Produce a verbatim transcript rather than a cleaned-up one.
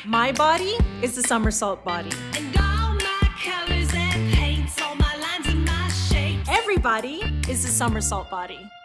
My body is the somersault body. And all my colors and paints, all my lines and my shapes. Everybody is the somersault body.